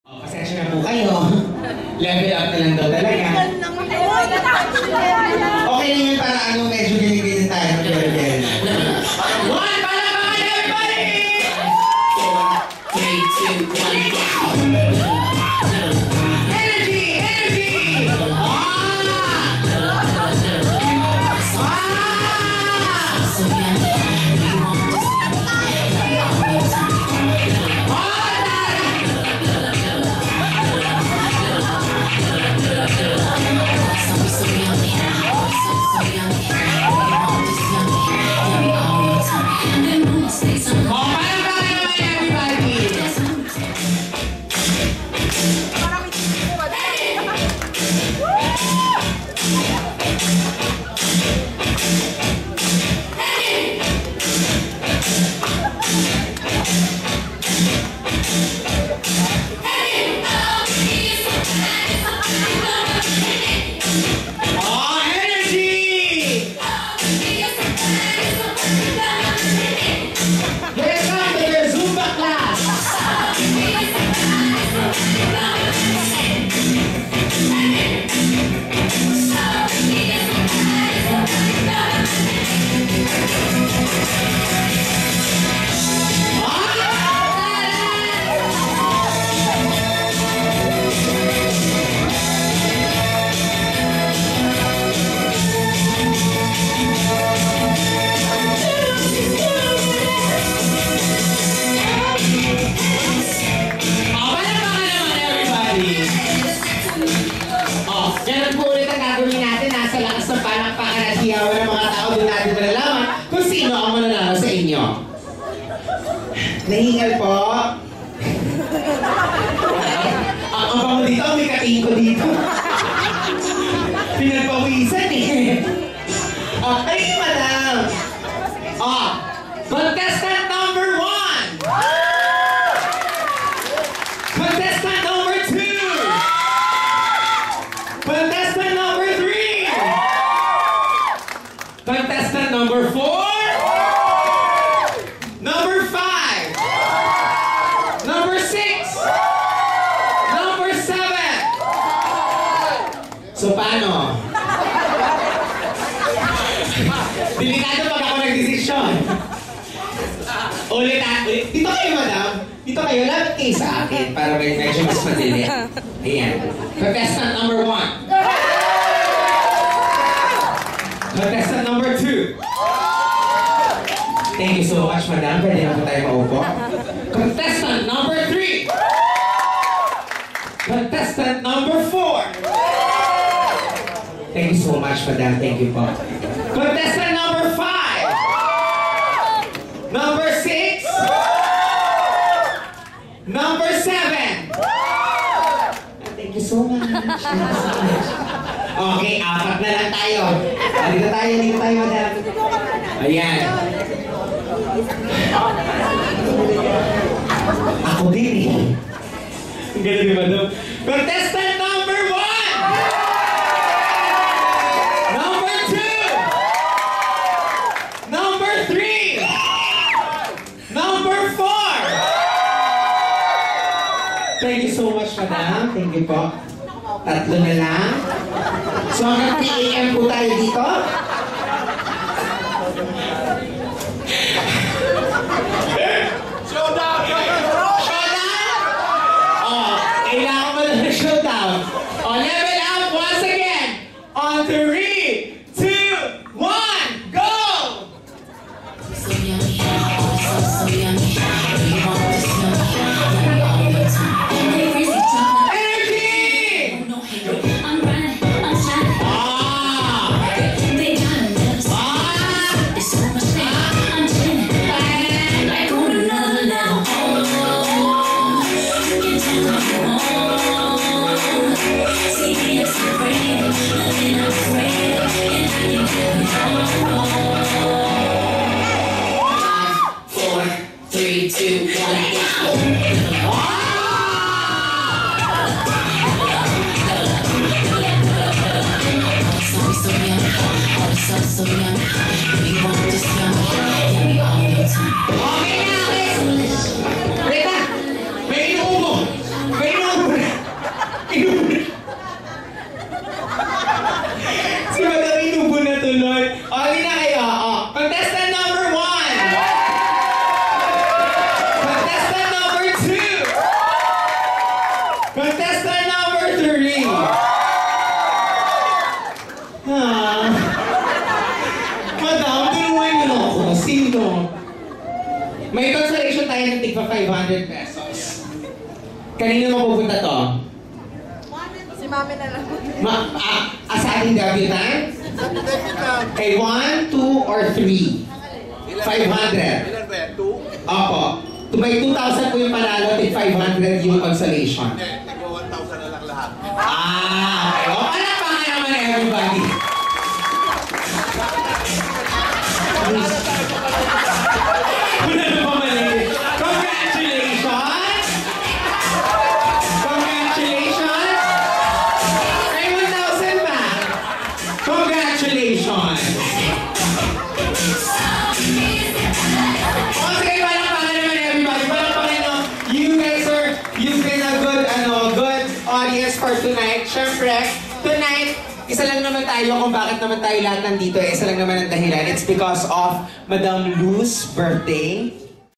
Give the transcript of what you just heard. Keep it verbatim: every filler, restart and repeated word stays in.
Pasensya na po kayo. Level up na lang daw talaga. Okay na yun para ano, medyo giling-giling tayo ng level. One, palakpakan everybody! four, three, two, one, go! Energy! Energy! Ah! Nahingal po. Ang bango dito, may kating ko dito. Pinagpawisan eh. Oh, ay, madam. Oh, contestant number one. Contestant number two. Contestant number three. Contestant number four. So, paano? Delikado pag ako nag-desisyon. Ulit at ulit. Dito kayo, madam. Dito kayo. Lapit kayo sa akin para may medyo mas madali. Ayan. Contestant number one. Contestant number two. Thank you so much, madam. Pwede na po tayo maupo. Contestant number three. Contestant number four. Thank you so much, madam. Thank you po. Contestant number five. Number six. Number seven. Thank you so much. Thank you so much. Okay, apat na lang tayo. Dito tayo, dito tayo, madam. Ayan. Ako din eh. Ang ganda ni madam. Contestant number one. Thank you so much, madam. Thank you po. Tatlo na lang. So, hanggang three A M po tayo dito. Showdown! Showdown! Oh, kailangan mo lang na showdown. Oh, level up once again. On three, two, one, go! So yummy, so, so yummy. You want this yummy, yummy all the time. So yummy, we want this yummy, yummy all the time. Okay na, okay. Rita, may inuubo. May inuubo. five hundred pesos. Kanino mapupunta to? Si Mami na lang. Ma ah, ah, sa ating debutant? Kay one, two, or three? five hundred. Ilan ba yan? two? Opo. May two thousand po yung panalo at five hundred yung consolation. Hindi, tigwa one thousand na lang lahat. Ah, okay. O, palakpakan naman everybody. Wala na pa mali. Congratulations! Congratulations! May one thousand pa. Congratulations! O, sige, palakpakan naman everybody. Palakpakan nyo. You guys are, you've been a good, ano, good audience for tonight. Siyempre, tonight, isa lang naman tayo kung bakit naman tayo lahat nandito. Isa lang naman ang dahilan. It's because of Madam Lou's birthday.